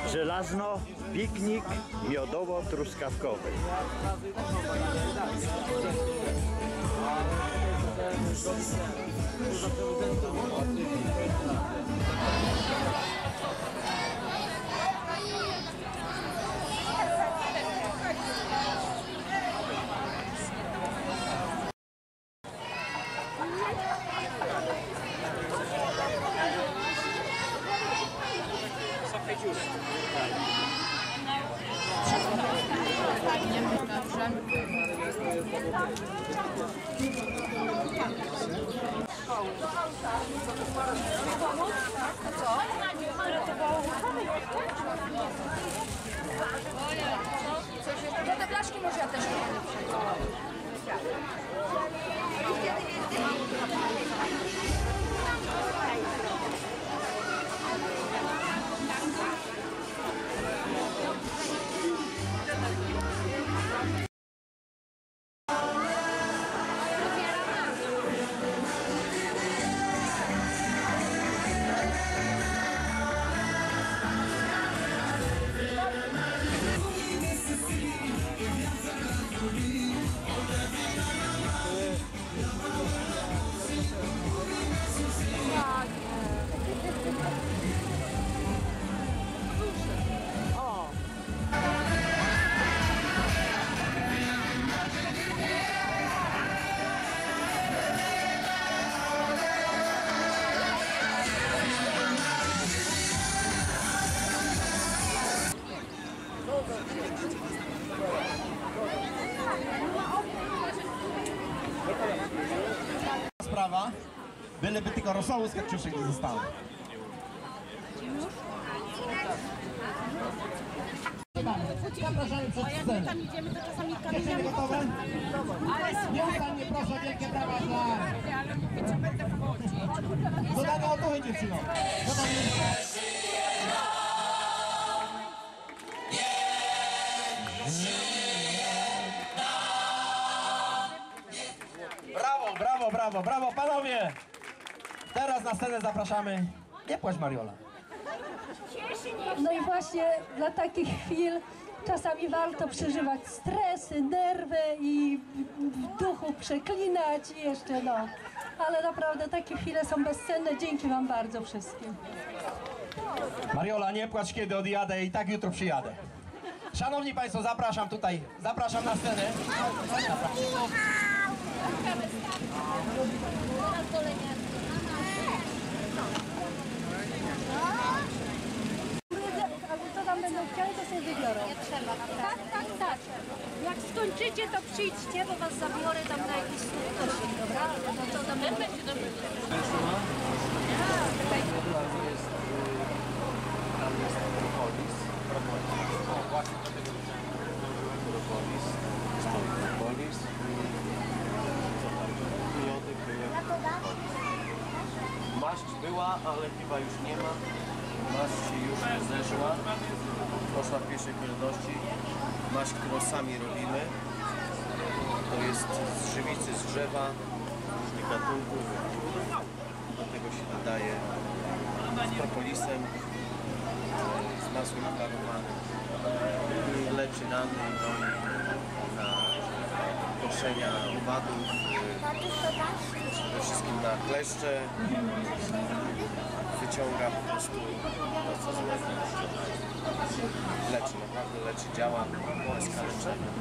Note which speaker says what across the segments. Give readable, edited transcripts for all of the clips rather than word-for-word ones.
Speaker 1: Żelazno piknik miodowo-truskawkowy.
Speaker 2: No te blaszki może ja też nie.
Speaker 3: Sprawa, byleby tylko rosołu z kaczuszek nie zostało. Zapraszamy przed scenę.
Speaker 2: Tam idziemy, to czasami
Speaker 3: Jesteśmy gotowe? Nieustannie proszę, wielkie brawa dla...
Speaker 2: ale mówię, co będę wchodzić.
Speaker 3: Zadanie o to, dziewczyno. Brawo, brawo, brawo, brawo, panowie! Teraz na scenę zapraszamy. Nie płacz, Mariola.
Speaker 4: No i właśnie dla takich chwil czasami warto przeżywać stresy, nerwy i w duchu przeklinać i jeszcze no. Ale naprawdę takie chwile są bezcenne. Dzięki wam bardzo wszystkim.
Speaker 3: Mariola, nie płacz, kiedy odjadę i tak jutro przyjadę. Szanowni Państwo, zapraszam tutaj, zapraszam na scenę.
Speaker 4: Albo co tam będą chcieli, to sobie wybiorą.
Speaker 2: Nie trzeba, tak.
Speaker 4: Jak skończycie, to przyjdźcie, bo was zabiorę tam na jakiś spotkanie, dobra? No to tam będzie dobrze.
Speaker 5: Tam jest propolis. O, właśnie dlatego propolis. Stoi propolis. Miody były. Maść była, ale chyba już nie ma. Maść się już zeszła. Poszła w pierwszej kolejności. Maść, którą sami robimy. To jest z żywicy, z drzewa, różnych gatunków. Do tego się dodaje z propolisem, z masłem klarowanym. Leczy rany, goni na koszenia owadów, przede wszystkim na kleszcze. Wyciąga po prostu to, co złego. Leczy, naprawdę leczy, działa bez kaleczenia.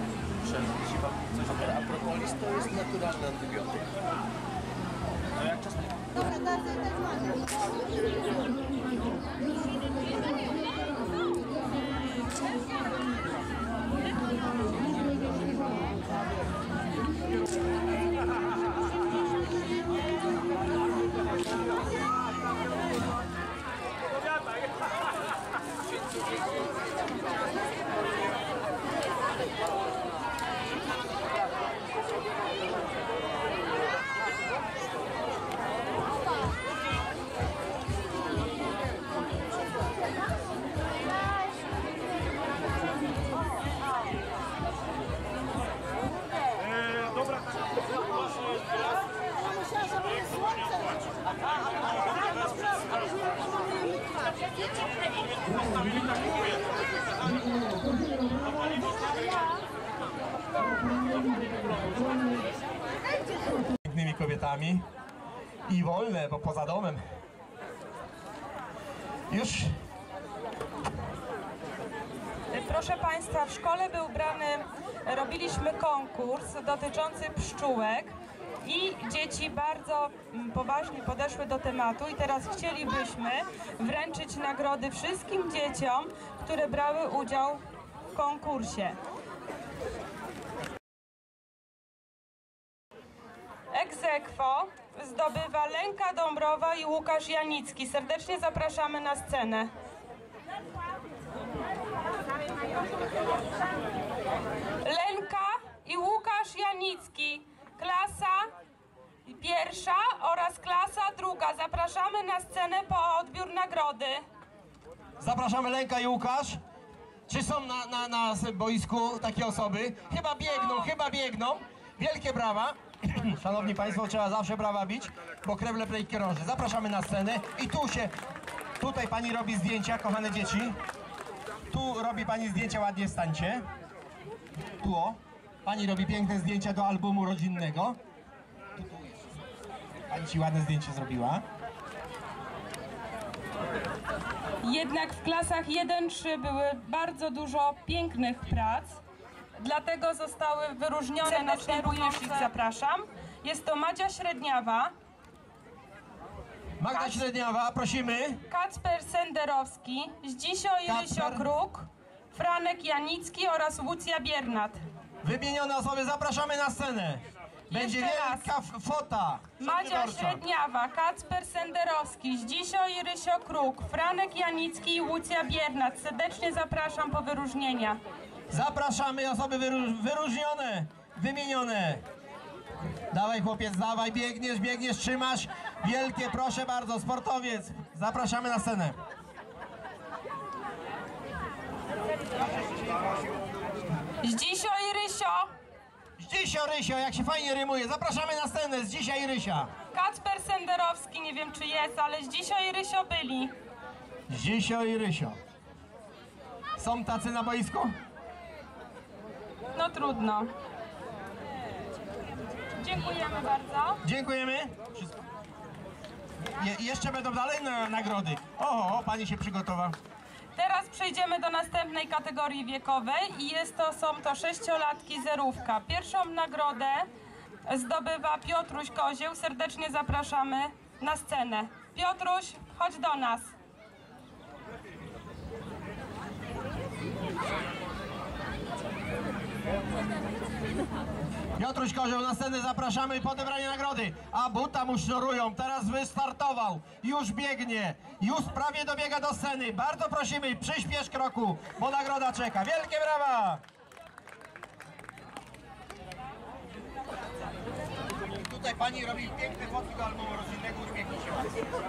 Speaker 5: A propolis to jest naturalny antybiotyk. No jak czasem...
Speaker 2: Dobra,
Speaker 3: Pięknymi kobietami i wolne, bo poza domem. Już.
Speaker 6: Proszę Państwa, w szkole był brany, robiliśmy konkurs dotyczący pszczółek i dzieci bardzo poważnie podeszły do tematu i teraz chcielibyśmy wręczyć nagrody wszystkim dzieciom, które brały udział w konkursie. Ex aequo zdobywa Lenka Dąbrowa i Łukasz Janicki. Serdecznie zapraszamy na scenę. Lenka i Łukasz Janicki, klasa pierwsza oraz klasa druga. Zapraszamy na scenę po odbiór nagrody.
Speaker 3: Zapraszamy Lenka i Łukasz. Czy są na boisku takie osoby? Chyba biegną. Wielkie brawa. Szanowni Państwo, trzeba zawsze brawa bić, bo krew lepiej krąży. Zapraszamy na scenę i tutaj pani robi zdjęcia, kochane dzieci. Tu robi pani zdjęcia, ładnie stańcie. Tu o, pani robi piękne zdjęcia do albumu rodzinnego. Pani ci ładne zdjęcie zrobiła.
Speaker 6: Jednak w klasach 1-3 były bardzo dużo pięknych prac, dlatego zostały wyróżnione następujące. Ich zapraszam. Jest to Madzia Średniawa,
Speaker 3: Magda Średniawa, prosimy.
Speaker 6: Kacper Senderowski, Zdzisio i Rysio Kruk, Franek Janicki oraz Łucja Biernat.
Speaker 3: Wymienione osoby zapraszamy na scenę. Będzie wielka fota.
Speaker 6: Madzia Średniawa, Kacper Senderowski, Zdzisio i Rysio Kruk, Franek Janicki i Łucja Biernat. Serdecznie zapraszam po wyróżnienia.
Speaker 3: Zapraszamy osoby wyróżnione, wymienione. Dawaj chłopiec, dawaj, biegniesz, trzymasz. Wielkie, proszę bardzo, sportowiec. Zapraszamy na scenę.
Speaker 6: Zdzisio i Rysio.
Speaker 3: Zdzisio, Rysio, jak się fajnie rymuje. Zapraszamy na scenę, Zdzisia i Rysia.
Speaker 6: Kacper Senderowski, nie wiem czy jest, ale Zdzisio i Rysio byli.
Speaker 3: Zdzisio i Rysio. Są tacy na boisku?
Speaker 6: No trudno. Dziękujemy bardzo.
Speaker 3: Dziękujemy. Jeszcze będą dalej nagrody. O, pani się przygotowała.
Speaker 6: Teraz przejdziemy do następnej kategorii wiekowej i są to 6-latki zerówka. Pierwszą nagrodę zdobywa Piotruś Kozieł. Serdecznie zapraszamy na scenę. Piotruś, chodź do nas.
Speaker 3: Piotruś Kozioł, na scenę zapraszamy po odebranie nagrody. A buta mu sznurują, teraz wystartował, już biegnie, już prawie dobiega do sceny. Bardzo prosimy, przyspiesz kroku, bo nagroda czeka. Wielkie brawa! Tutaj pani robi piękne fotki do albumu rodzinnego, uśmiechnij się.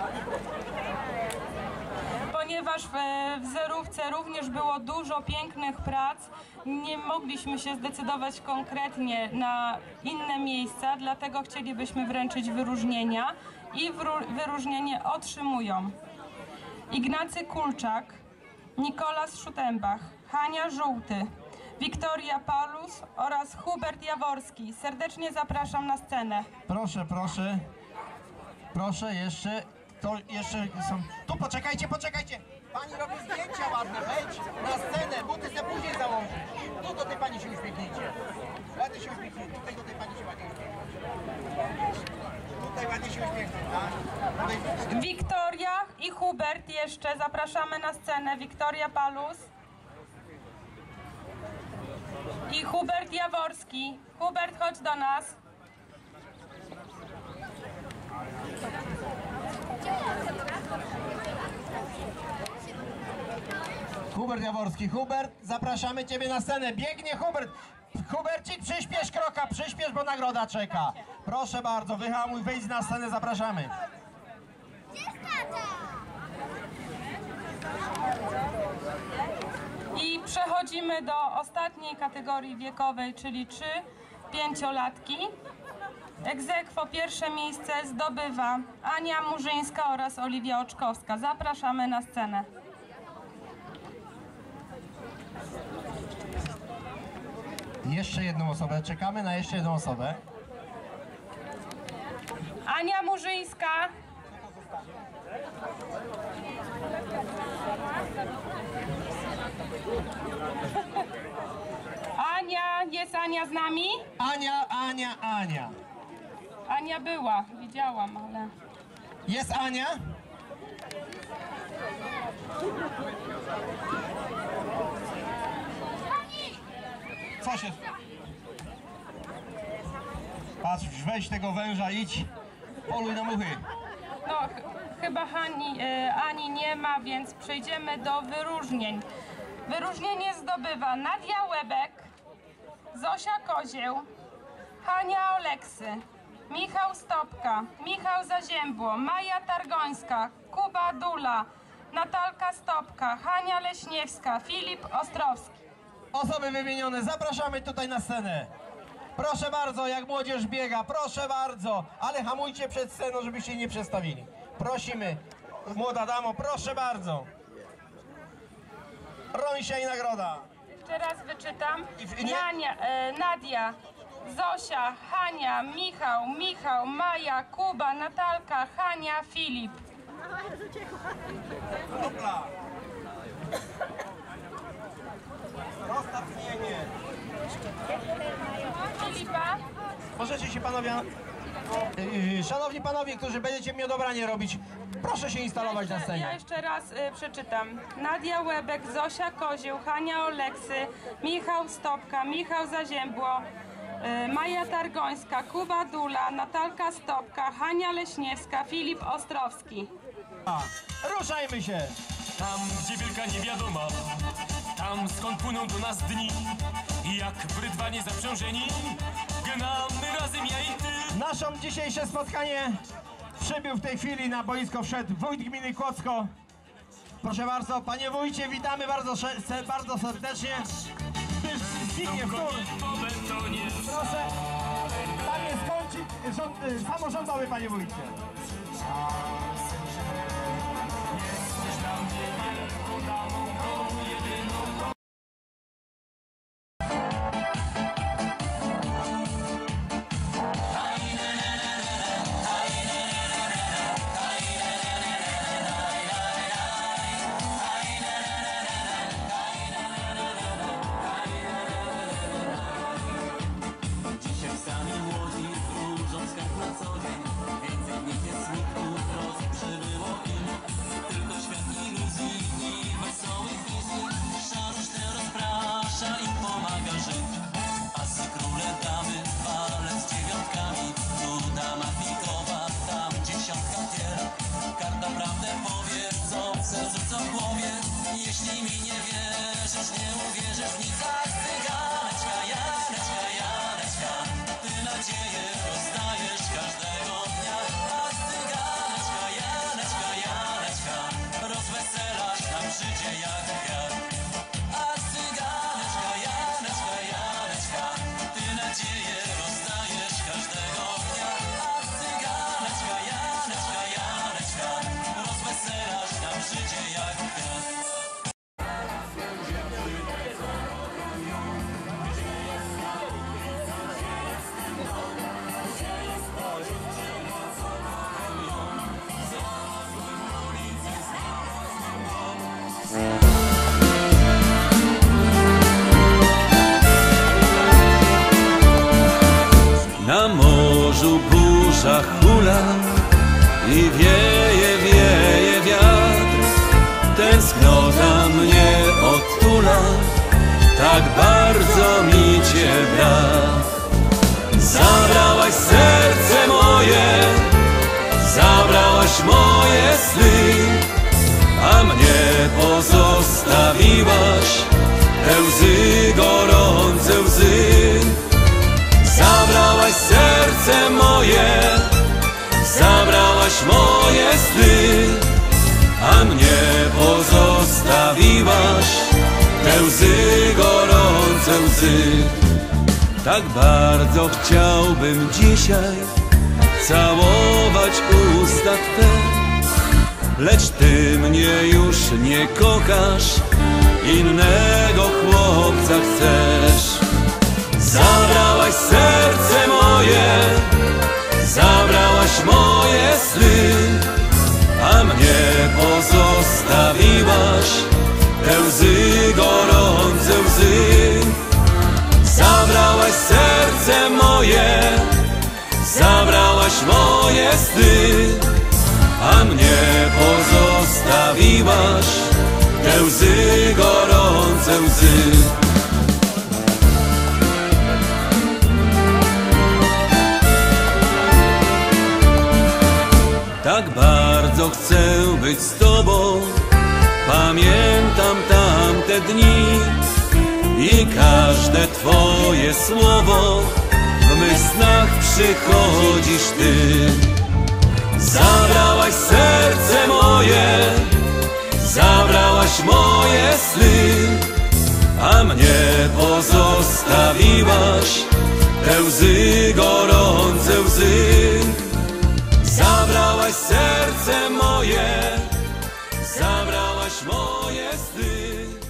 Speaker 6: Ponieważ w zerówce również było dużo pięknych prac, nie mogliśmy się zdecydować konkretnie na inne miejsca, dlatego chcielibyśmy wręczyć wyróżnienia i wyróżnienie otrzymują Ignacy Kulczak, Nikolas Szutembach, Hania Żółty, Wiktoria Paulus oraz Hubert Jaworski. Serdecznie zapraszam na scenę.
Speaker 3: Proszę, proszę. Proszę, jeszcze. To jeszcze są. Tu poczekajcie. Pani robi zdjęcia ładne, wejdź na scenę, buty sobie później założyć. Tu do tej pani się uśmiechnijcie. Ładnie się uśmiechnijcie. Tutaj do tej pani się ładnie uśmiechnijcie. Tutaj ładnie się uśmiechnij, tak? Tutaj...
Speaker 6: Wiktoria i Hubert jeszcze. Zapraszamy na scenę. Wiktoria Palus i Hubert Jaworski. Hubert, chodź do nas.
Speaker 3: Hubert Jaworski. Hubert, zapraszamy ciebie na scenę. Biegnie Hubert. Hubercik, przyspiesz kroka, bo nagroda czeka. Proszę bardzo, wyhamuj, wejdź na scenę, zapraszamy.
Speaker 6: I przechodzimy do ostatniej kategorii wiekowej, czyli 3-5-latki. Ex aequo pierwsze miejsce zdobywa Ania Murzyńska oraz Oliwia Oczkowska. Zapraszamy na scenę.
Speaker 3: Jeszcze jedną osobę, czekamy na jeszcze jedną osobę.
Speaker 6: Ania Murzyńska. Ania, jest Ania z nami?
Speaker 3: Ania.
Speaker 6: Ania była, widziałam, ale...
Speaker 3: Jest Ania? Co się... Patrz, weź tego węża, idź, poluj na muchy.
Speaker 6: No, chyba Ani nie ma, więc przejdziemy do wyróżnień. Wyróżnienie zdobywa Nadia Łebek, Zosia Kozieł, Hania Oleksy, Michał Stopka, Michał Zaziębło, Maja Targońska, Kuba Dula, Natalka Stopka, Hania Leśniewska, Filip Ostrowski.
Speaker 3: Osoby wymienione, zapraszamy tutaj na scenę. Proszę bardzo, jak młodzież biega, proszę bardzo, ale hamujcie przed sceną, żebyście nie przestawili. Prosimy, młoda damo, proszę bardzo. Rońsia i nagroda.
Speaker 6: Jeszcze raz wyczytam.
Speaker 3: Nie?
Speaker 6: Nadia, Zosia, Hania, Michał, Maja, Kuba, Natalka, Hania, Filip.
Speaker 3: Dobra. Ostatnienie.
Speaker 6: Filipa.
Speaker 3: Możecie się panowie... Szanowni panowie, którzy będziecie miodobranie robić, proszę się instalować na
Speaker 6: Ja
Speaker 3: scenie.
Speaker 6: jeszcze raz przeczytam. Nadia Łebek, Zosia Kozieł, Hania Oleksy, Michał Stopka, Michał Zaziębło, Maja Targońska, Kuba Dula, Natalka Stopka, Hania Leśniewska, Filip Ostrowski.
Speaker 3: Ruszajmy się!
Speaker 7: Tam, gdzie wielka niewiadoma, tam skąd płyną do nas dni i jak w rydwanie zaprzężeni, gnamy razem ja i ty.
Speaker 3: Naszą dzisiejsze spotkanie przybył w tej chwili na boisko wszedł wójt gminy Kłodzko. Proszę bardzo, panie wójcie, witamy bardzo serdecznie. Zbigniew Tur.
Speaker 7: Po betonie.
Speaker 3: Proszę, tam jest kącik samorządowy, panie wójcie.
Speaker 7: Jeśli mi nie wierzysz, nie uwierzysz w nic. Janeczka, Janeczka, Janeczka, ty nadzieję rozdajesz każdego dnia. A cyganeczka, Janeczka, Janeczka, rozweselasz nam życie jak wiatr. A cyganeczka, Janeczka, Janeczka, ty nadzieję rozdajesz każdego dnia. A cyganeczka, Janeczka, Janeczka, rozweselasz nam życie jak wiatr.
Speaker 8: Na morzu burza hula i wieje wiatr. Tęsknota mnie otula, tak bardzo mi cię brak. Zabrałaś serce moje, zabrałaś moje sny, a mnie pozostawiłaś te łzy, gorące łzy. Zabrałaś serce moje, zabrałaś moje sny, a mnie pozostawiłaś te łzy, gorące łzy. Tak bardzo chciałbym dzisiaj całować usta Twe, lecz Ty mnie już nie kochasz, innego chłopca chcesz. Zabrałaś serce moje, zabrałaś moje sny, a mnie pozostawiłaś te łzy, gorące łzy. Zabrałaś serce moje, zabrałaś moje sny, a mnie pozostawiłaś te łzy, gorące łzy. Tak bardzo chcę być z Tobą, pamiętam tamte dni i każde Twoje słowo, w mych snach przychodzisz Ty. Zabrałaś serce moje, zabrałaś moje sny, a mnie pozostawiłaś te łzy, gorące łzy. Zabrałaś serce moje, zabrałaś moje sny.